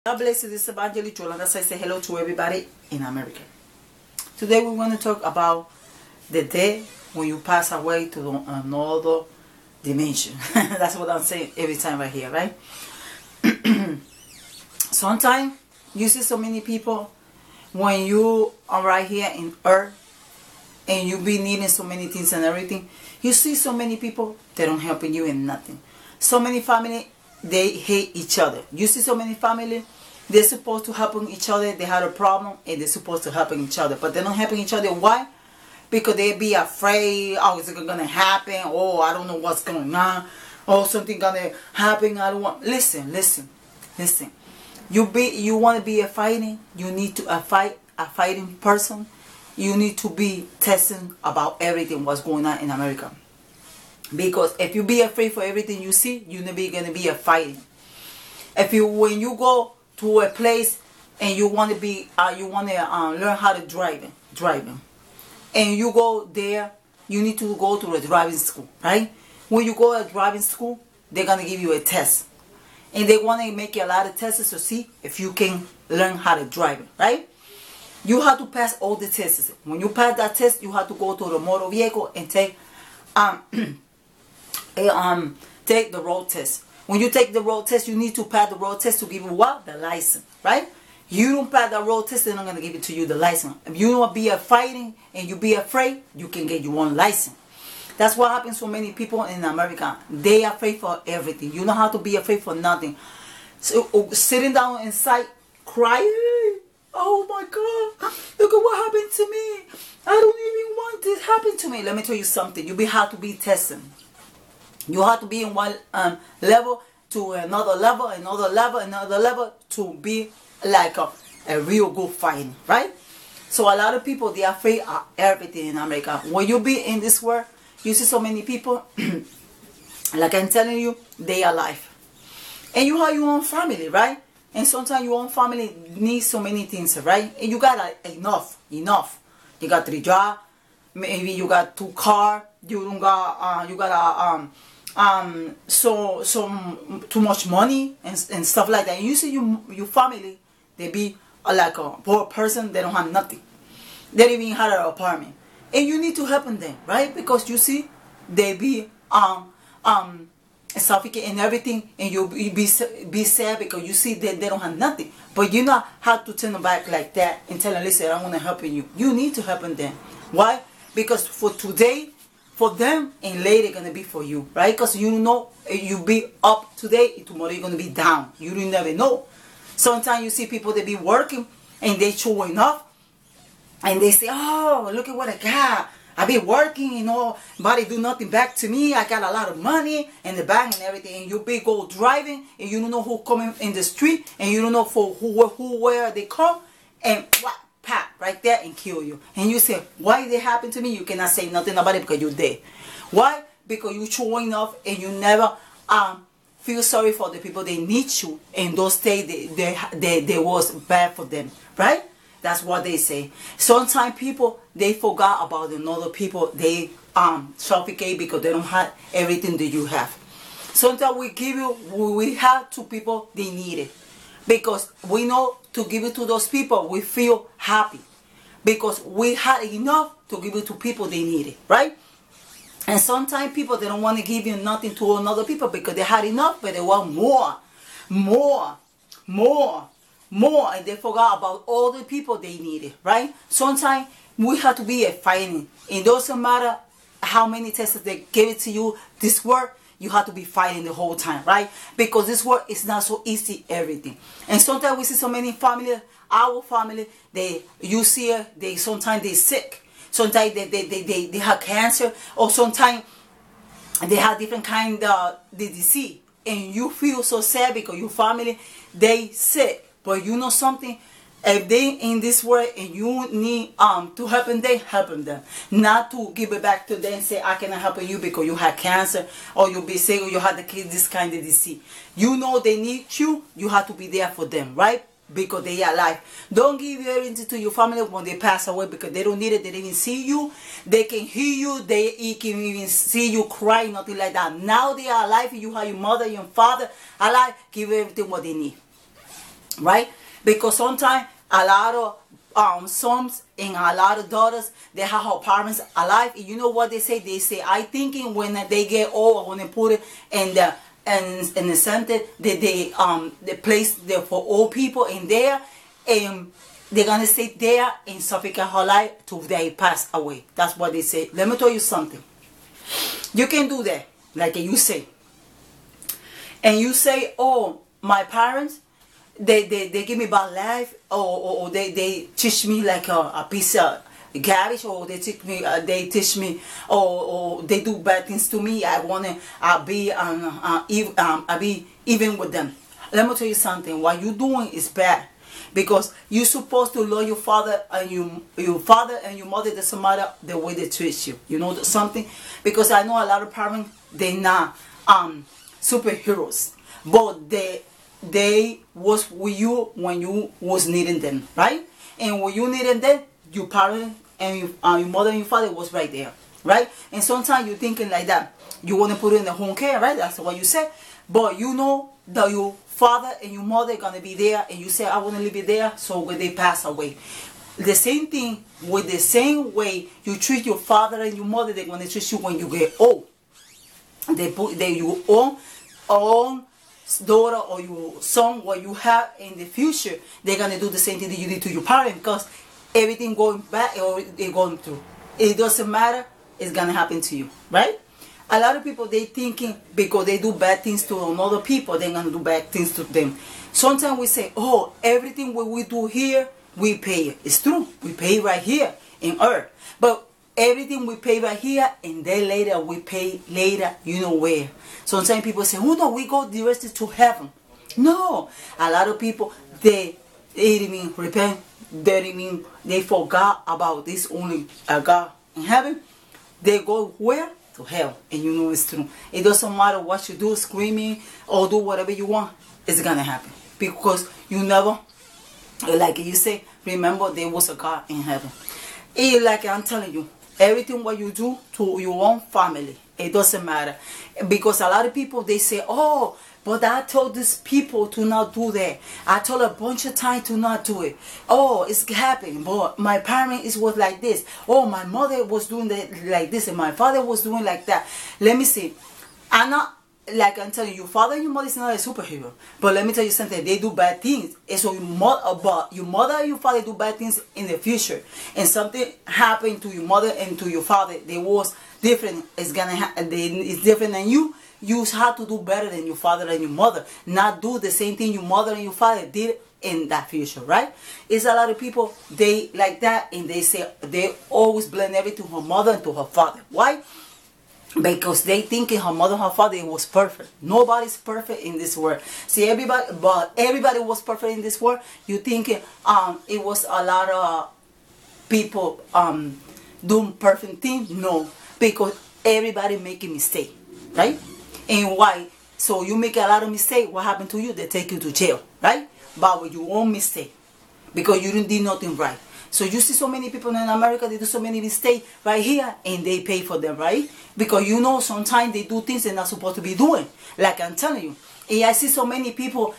God bless you. This is Evangelist Yolanda. I say hello to everybody in America. Today we're going to talk about the day when you pass away to another dimension. That's what I'm saying every time right here, right? Sometimes you see so many people when you are right here in earth and you be needing so many things and everything. You see so many people, they don't helping you in nothing. So many family, they hate each other. You see so many family, they're supposed to help each other. They had a problem and they're supposed to help each other, but they're not helping each other. Why? Because they be afraid. Oh, is it gonna happen? Oh, I don't know what's going on. Oh, something gonna happen. I don't want. Listen. You want to be a fighting. You need to a fighting person. You need to be testing about everything what's going on in America. Because if you be afraid for everything you see, you're never gonna be a fighting. When you go to a place and you want to be, learn how to driving, and you go there, you need to go to a driving school, right? When you go to driving school, they're gonna give you a test, and they want to make you a lot of tests to see if you can learn how to drive, right? You have to pass all the tests. When you pass that test, you have to go to the motor vehicle and take take the road test. When you take the road test, you need to pass the road test to give you what? The license, right? You don't pass the road test, they're not going to give it to you, the license. If you don't be fighting and you be afraid, you can get your own license. That's what happens to many people in America. They are afraid for everything. You know how to be afraid for nothing. So sitting down inside, crying. Oh my God, look at what happened to me. I don't even want this happen to me. Let me tell you something. You have to be testing. You have to be in one level to another level, another level to be like a real good fighting, right? So a lot of people, they are afraid of everything in America. When you be in this world, you see so many people, like I'm telling you, they are alive. And you have your own family, right? And sometimes your own family needs so many things, right? And you got enough. You got 3 jobs, maybe you got 2 cars, you don't got, so too much money and stuff like that. And you see your family, they be like a poor person, they don't have nothing. They don't even have an apartment. And you need to help them, right? Because you see, they be suffocate and everything, and you be sad because you see that they don't have nothing. But you not have to turn them back like that and tell them, listen, I want to help you. You need to help them. Why? Because for today, for them, and later gonna be for you, right? Because you know, you be up today, and tomorrow you're gonna be down. You never know. Sometimes you see people, they be working and they showing up, and they say, oh, look at what I got. I be working, you know, nobody do nothing back to me. I got a lot of money in the bank and everything. And you be go driving, and you don't know who coming in the street, and you don't know for where they come, and what, pat right there and kill you. And you say, why did it happen to me? You cannot say nothing about it because you're dead. Why? Because you showing off and you never feel sorry for the people. They need you, and those days they was bad for them, right? That's what they say. Sometimes people, they forgot about another people. They suffocate because they don't have everything that you have. Sometimes we have to people, they need it. Because we know to give it to those people, we feel happy. Because we had enough to give it to people, they need it, right? And sometimes people, they don't want to give you nothing to another people because they had enough, but they want more. And they forgot about all the people they needed, right? Sometimes we have to be a fighting. It doesn't matter how many tests they give it to you, this work, you have to be fighting the whole time, right? Because this work is not so easy, everything. And sometimes we see so many family, our family, sometimes they sick. Sometimes they have cancer, or sometimes they have different kind of disease. And you feel so sad because your family, they sick. But you know something? If they in this world and you need to help them, they help them. Not to give it back to them and say, I cannot help you because you have cancer, or you be sick, or you have this kind of disease. You know they need you. You have to be there for them, right? Because they are alive. Don't give everything to your family when they pass away because they don't need it. They didn't see you. They can hear you. They can even see you cry, nothing like that. Now they are alive. You have your mother, your father alive. Give everything what they need. right? Because sometimes a lot of sons and a lot of daughters, they have her parents alive. And you know what they say? They say, I thinking when they get old, when they put it in the center, they place there for old people in there, and they're gonna stay there and suffocate her life till they pass away. That's what they say. Let me tell you something. You can do that, like you say, and you say, oh, my parents, they give me bad life, or they teach me like a piece of garbage, or they teach me, or they do bad things to me. I wanna be even with them. Let me tell you something. What you doing is bad, because you're supposed to love your father and your father and your mother. Doesn't matter the way they treat you. You know something? Because I know a lot of parents, they're not superheroes, but they was with you when you was needing them, right? And when you needed them, your parent and your mother and your father was right there, right? And sometimes you're thinking like that. You want to put it in the home care, right? That's what you said. But you know that your father and your mother are going to be there, and you say, I want to leave it there, so when they pass away. The same thing, with the same way you treat your father and your mother, they're going to treat you when you get old. Your own daughter or your son, what you have in the future, they're going to do the same thing that you did to your parents, because everything going back or they're going through. It doesn't matter, it's going to happen to you, right? A lot of people, they thinking because they do bad things to another people, they're going to do bad things to them. Sometimes we say, oh, everything what we do here, we pay. It's true. We pay right here in earth. But everything we pay right here, and then later we pay later, you know where. Sometimes people say, oh no, we go directly to heaven. No. A lot of people, they didn't even repent. They didn't even, they forgot about this only God in heaven. They go where? To hell. And you know it's true. It doesn't matter what you do, screaming or do whatever you want, it's gonna happen, because you never, like you say, remember there was a God in heaven. It, like I'm telling you, everything what you do to your own family, it doesn't matter. Because a lot of people, they say, oh, but I told these people to not do that. I told a bunch of times to not do it. Oh, it's happening. But my parents was like this. Oh, my mother was doing that like this, and my father was doing like that. Let me see. I'm not, like I'm telling you, your father and your mother is not a superhero. But let me tell you something. They do bad things. And so your mother and your father do bad things in the future. And something happened to your mother and to your father. They was different. It's gonna it's different than you. You have to do better than your father and your mother. Not do the same thing your mother and your father did in that future, right? It's a lot of people, they like that, and they say, they always blame everything to her mother and to her father. Why? Because they thinking her mother and her father was perfect. Nobody's perfect in this world. See, everybody was perfect in this world. You thinking it was a lot of people doing perfect things? No, because everybody making mistake, right? And why? So you make a lot of mistake. What happened to you? They take you to jail, right? But with your own mistake, because you didn't do nothing right. So you see so many people in America, they do so many mistakes right here, and they pay for them, right? Because you know sometimes they do things they're not supposed to be doing. Like I'm telling you. And I see so many people,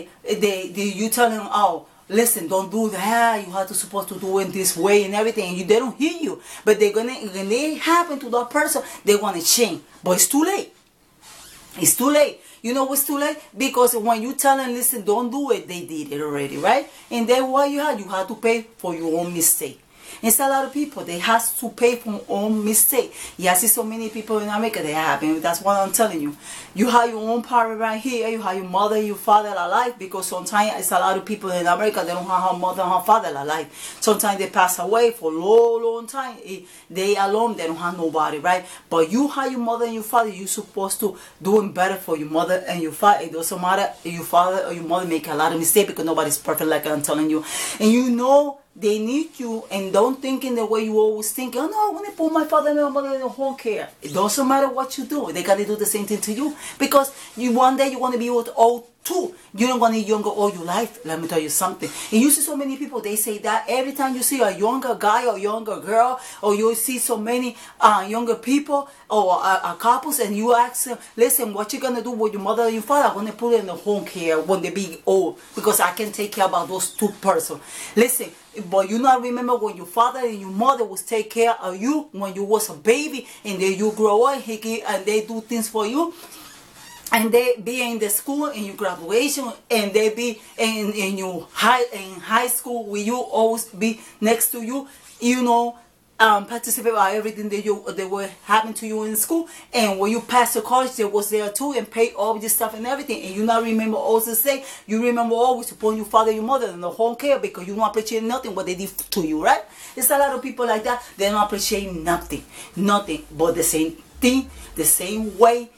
you tell them, oh, listen, don't do that. You have to supposed to do it this way and everything. And they don't hear you. But when they happen to that person, they want to change. But it's too late. It's too late. You know what's too late? Because when you tell them, listen, don't do it, they did it already, right? And then what you have to pay for your own mistake. It's a lot of people, they have to pay for their own mistake. Yeah, I see so many people in America, they happen. That's what I'm telling you. You have your own parent right here. You have your mother and your father alive. Because sometimes it's a lot of people in America, they don't have her mother and her father alive. Sometimes they pass away for a long, long time. They alone, they don't have nobody, right? But you have your mother and your father. You're supposed to doing better for your mother and your father. It doesn't matter if your father or your mother make a lot of mistakes, because nobody's perfect, like I'm telling you. And you know they need you, and don't think in the way you always think, oh no, I want to put my father and my mother in the home care. It doesn't matter what you do. They got to do the same thing to you. Because one day you want to be old too. You don't want to get younger all your life. Let me tell you something. And you see so many people, they say that every time you see a younger guy or younger girl, or you see so many younger people or couples, and you ask them, listen, what you gonna do with your mother and your father? I'm gonna put it in the home care when they be old, because I can take care about those two persons. Listen, but you not remember when your father and your mother was take care of you when you was a baby, and then you grow up and they do things for you, and they be in the school in your graduation, and they be in your high school, where you always be next to you, you know, participate about everything that they were happening to you in school, and when you pass the college, they was there too and pay all this stuff and everything. And you not remember also say, you remember always to put your father, your mother in the home care, because you don't appreciate nothing what they did to you, right? There's a lot of people like that. They don't appreciate nothing, but the same thing, the same way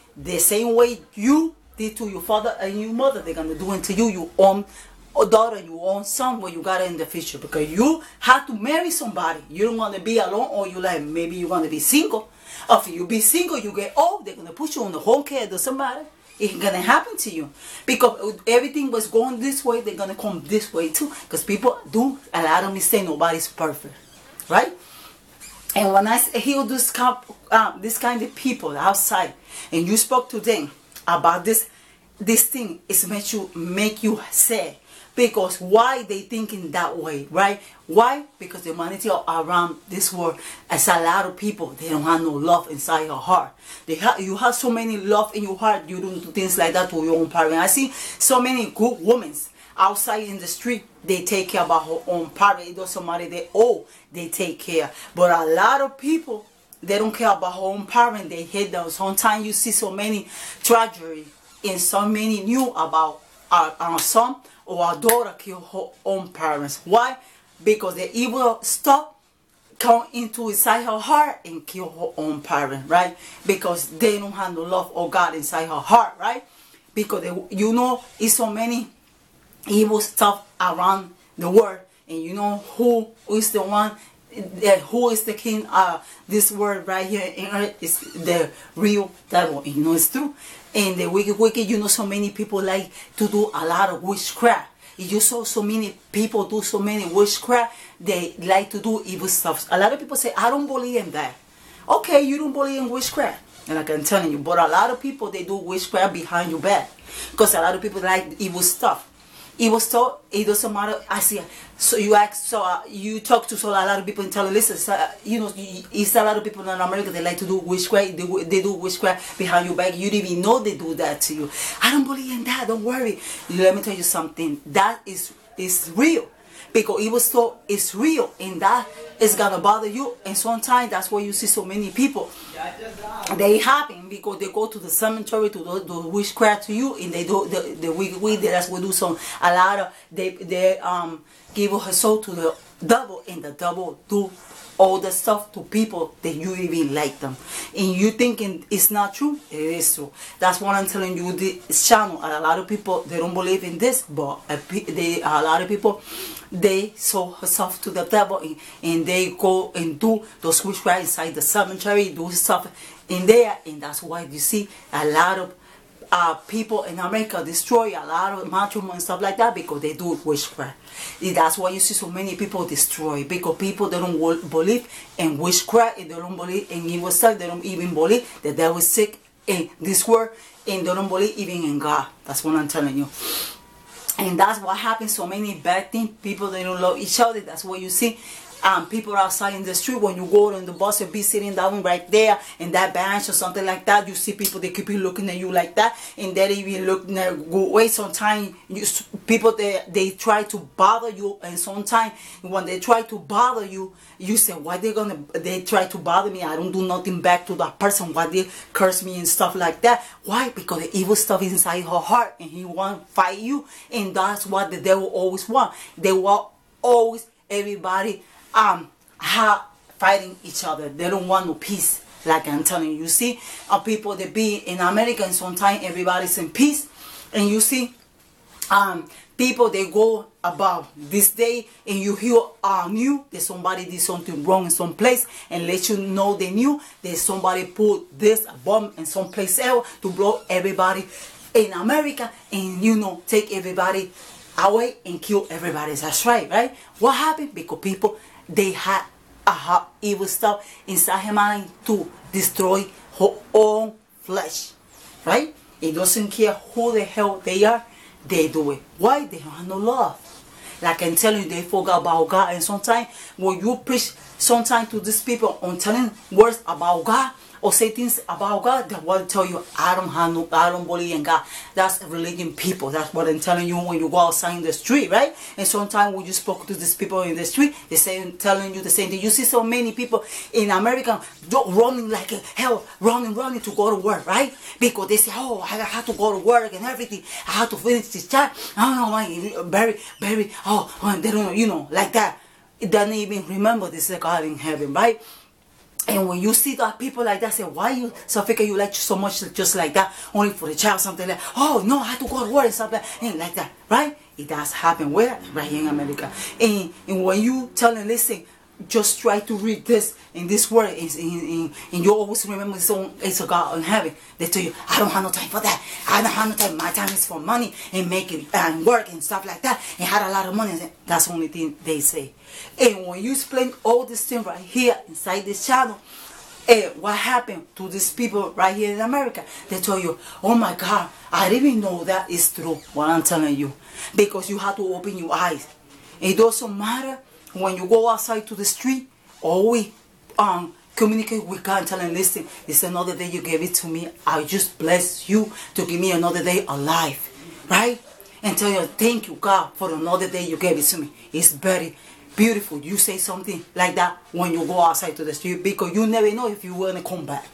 you did to your father and your mother, they're gonna do it to you, your own daughter, your own son, when you got it in the future, because you have to marry somebody. You don't want to be alone all your life. Maybe you want to be single. If you be single, you get old, they're gonna put you on the home care. It doesn't matter. It's gonna happen to you, because everything was going this way, they're gonna come this way too, because people do a lot of mistakes. Nobody's perfect, right? And when I hear this kind of people outside, and you spoke to them about this thing, it make you sad, because why they thinking that way, right? Why? Because the humanity around this world, as a lot of people, they don't have no love inside your heart. You have so many love in your heart, you don't do things like that to your own parents. I see so many good women outside in the street, they take care about her own parents. It doesn't matter, they take care. But a lot of people, they don't care about her own parents. They hate them. Sometimes you see so many tragedy, and so many knew about our son or our daughter kill her own parents. Why? Because the evil stuff come inside her heart and kill her own parents, right? Because they don't have no love of God inside her heart, right? Because you know, it's so many evil stuff around the world, and you know who is the one, who is the king of this world right here in earth is the real devil. And you know it's true. And the wicked, you know, so many people like to do a lot of witchcraft. You saw so many people do so many witchcraft, they like to do evil stuff. A lot of people say, I don't believe in that. Okay, you don't believe in witchcraft, and I can tell you, but a lot of people, they do witchcraft behind your back, because a lot of people like evil stuff. Evil stuff, it doesn't matter. I see. So you ask, you talk to a lot of people and tell them, listen, you know, it's a lot of people in America, they like to do witchcraft. They do witchcraft behind your back. You didn't even know they do that to you. I don't believe in that. Don't worry. Let me tell you something. That is real. Because evil stuff is real, and that is gonna bother you. And sometimes that's why you see so many people, they happen because they go to the cemetery to do witchcraft to you, and they do the wicked. That's what do some a lot of they give her soul to the devil, and the devil do all the stuff to people that you even like them, and you thinking it's not true. It is true. That's what I'm telling you. This channel, a lot of people, they don't believe in this, but a lot of people, they sold herself to the devil, and they go and do those witchcraft inside the cemetery, do stuff in there, and that's why you see a lot of people in America destroy a lot of matrimony and stuff like that, because they do witchcraft. That's why you see so many people destroy, because people, they don't believe in witchcraft, and they don't believe in evil stuff. They don't even believe that they was sick in this world, and they don't believe even in God. That's what I'm telling you. And that's what happens. So many bad things. People, they don't love each other. That's what you see. People outside in the street, when you go on the bus, you'll be sitting down right there in that bench or something like that. You see people, they keep looking at you like that, and they even look go away. Sometimes people, they try to bother you, and sometimes when they try to bother you, you say, why they try to bother me? I don't do nothing back to that person. Why they curse me and stuff like that? Why? Because the evil stuff is inside her heart, and he want to fight you, and that's what the devil always want. They want always everybody fighting each other. They don't want no peace, like I'm telling you. You see, people, they be in America, and sometimes everybody's in peace, and you see people, they go about this day, and you hear new that somebody did something wrong in some place, and let you know they knew that somebody put this bomb in some place else to blow everybody in America and take everybody away and kill everybody. That's right? What happened? Because people, they had a evil stuff inside her mind to destroy her own flesh, right? It doesn't care who the hell they are, they do it. Why? They don't have no love. Like I'm telling you, they forgot about God. And sometimes when you preach sometimes to these people on telling words about God or say things about God, they will tell you, I don't believe in God. That's religion people. That's what I'm telling you when you go outside in the street, right? And sometimes when you spoke to these people in the street, they say telling you the same thing. You see so many people in America running like hell, running to go to work, right? Because they say, oh, I have to go to work and everything. I have to finish this job. I don't know, very, they don't, like that. It doesn't even remember this God in heaven, right? And when you see that people like that, say, why you suffocate you like so much just like that, only for the child, something like, oh no, I have to go to work and something like that, right? It does happen where? Right here in America. And when you tell them, listen, just try to read this in this word, and you always remember it's a God in heaven. They tell you, I don't have no time for that. I don't have no time. My time is for money and making and work and stuff like that. And had a lot of money. That's the only thing they say. And when you explain all this thing right here inside this channel, what happened to these people right here in America, they tell you, oh my God, I didn't even know that is true, what I'm telling you. Because you have to open your eyes. It doesn't matter when you go outside to the street, always communicate with God and tell him, listen, it's another day you gave it to me. I just bless you to give me another day alive, right? And tell you, thank you, God, for another day you gave it to me. It's very beautiful. You say something like that when you go outside to the street, because you never know if you want to come back.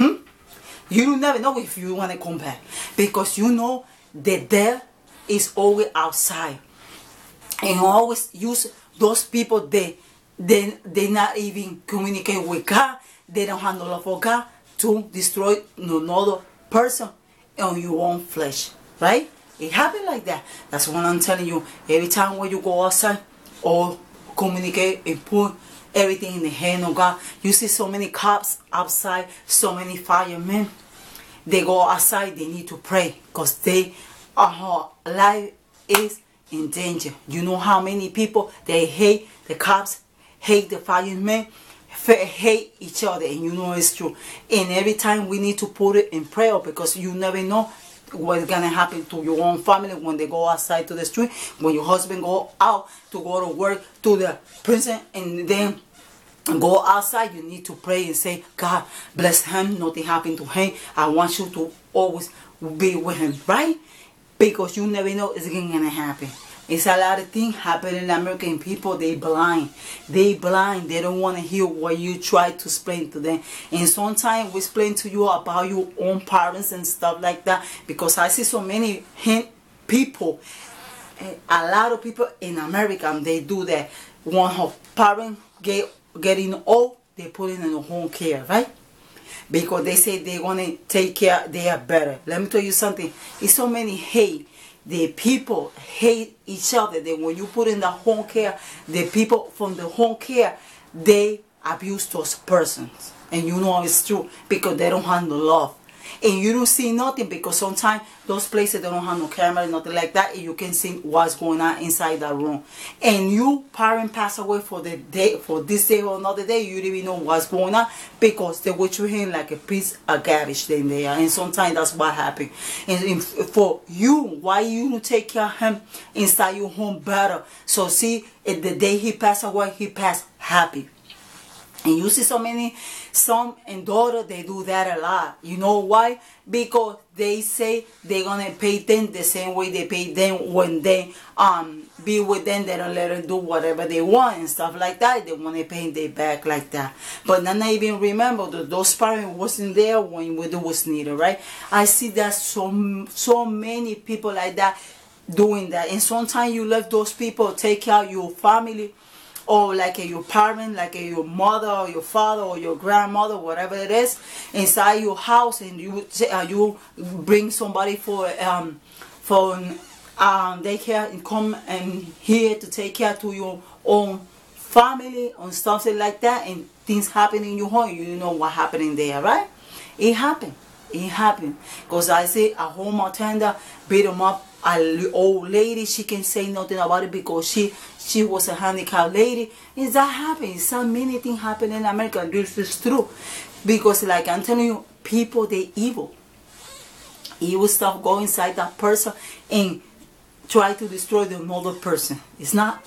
You never know if you want to come back, because you know the death is always outside. And always use those people, they not even communicate with God. They don't have no love for God to destroy another person on your own flesh, right? It happened like that. That's what I'm telling you. Every time when you go outside or communicate and put everything in the hand of God, you see so many cops outside, so many firemen. They go outside, they need to pray because life is in danger. You know how many people, they hate the cops, hate the firemen, hate each other, and you know it's true. And every time we need to put it in prayer, because you never know what's gonna happen to your own family when they go outside to the street, when your husband go out to go to work, to the prison, and then go outside. You need to pray and say, God bless him, nothing happened to him. I want you to always be with him, right? Because you never know it's gonna happen. It's a lot of things happening in American people. They blind. They don't want to hear what you try to explain to them. And sometimes we explain to you about your own parents and stuff like that. Because I see so many people, a lot of people in America, they do that. When her parents getting old, they put it in the home care, right? Because they say they're going to take care, they are better. Let me tell you something. It's so many hate. The people hate each other. That when you put in the home care, the people from the home care, they abuse those persons. And you know it's true because they don't have no love. And you don't see nothing because sometimes those places, they don't have no camera, nothing like that, and you can see what's going on inside that room. And you parent pass away for the day, for this day or another day, you don't even know what's going on because they will treat him like a piece of garbage in there. And sometimes that's what happens. And for you, why you don't take care of him inside your home better? So see, if the day he passed away, he passed happy. And you see so many son and daughter, they do that a lot. You know why? Because they say they're gonna pay them the same way they pay them when they be with them. They don't let them do whatever they want and stuff like that. They want to pay their back like that. But then I even remember that those parents wasn't there when it was needed, right? I see that so many people like that doing that. And sometimes you let those people take care of your family, or like your parent, like your mother or your father or your grandmother, whatever it is, inside your house, and you bring somebody for daycare and come and here to take care to your own family and stuff like that, and things happen in your home. You know what happening there, right? It happened. It happened. Because I say a home attendant beat him up. An old lady, she can say nothing about it because she was a handicapped lady. Is that happening? So many things happen in America, and this is true. Because like I'm telling you, people, they evil. Evil stuff go inside that person and try to destroy the another person. It's not